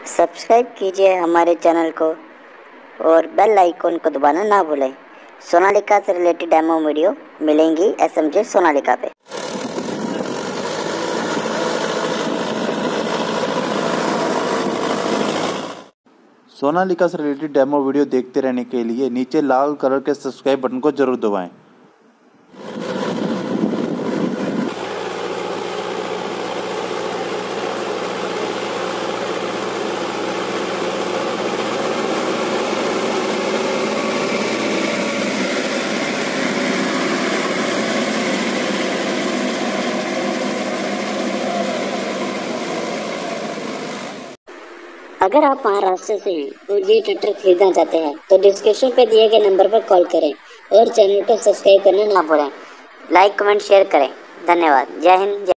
Subscribe कीजिए हमारे channel को और बेल आइकन को दबाना ना भूलें। सोनालिका से रिलेटेड डेमो वीडियो मिलेंगी SMG सोनालिका पे। सोनालिका से रिलेटेड डेमो वीडियो देखते रहने के लिए नीचे लाल कलर के सब्सक्राइब बटन को जरूर दबाएं। अगर आप महाराष्ट्र से हैं और ये ट्रैक्टर खरीदना चाहते हैं तो डिस्क्रिप्शन पे दिए गए नंबर पर कॉल करें और चैनल को सब्सक्राइब करना ना भूलें। लाइक कमेंट शेयर करें। धन्यवाद। जय हिंद।